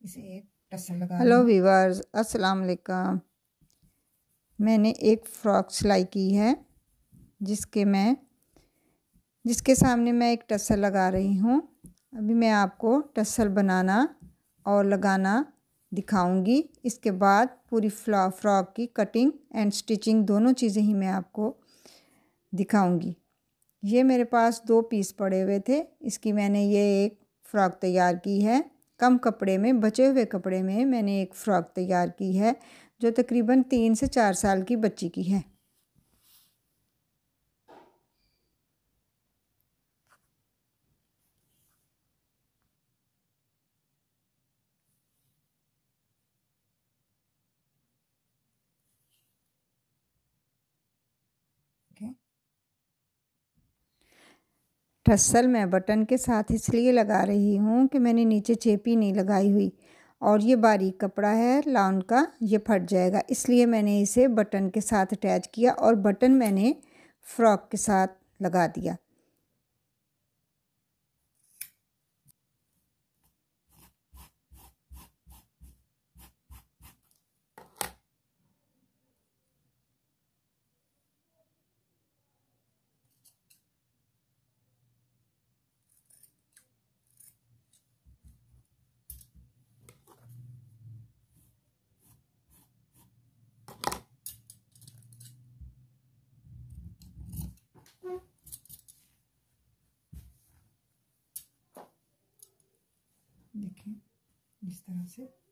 इसे एक टसल लगा। हेलो वीवर्स, अस्सलाम वालेकुम। मैंने एक फ़्रॉक सिलाई की है जिसके सामने मैं एक टसल लगा रही हूँ। अभी मैं आपको टसल बनाना और लगाना दिखाऊंगी। इसके बाद पूरी फ़्रॉक की कटिंग एंड स्टिचिंग दोनों चीज़ें ही मैं आपको दिखाऊंगी। ये मेरे पास 2 पीस पड़े हुए थे, इसकी मैंने ये एक फ़्रॉक तैयार की है। कम कपड़े में, बचे हुए कपड़े में मैंने एक फ़्रॉक तैयार की है जो तकरीबन 3 से 4 साल की बच्ची की है। टसल मैं बटन के साथ इसलिए लगा रही हूँ कि मैंने नीचे चेपी नहीं लगाई हुई और ये बारीक कपड़ा है लाउन का, ये फट जाएगा, इसलिए मैंने इसे बटन के साथ अटैच किया और बटन मैंने फ़्रॉक के साथ लगा दिया। देखिए इस तरह से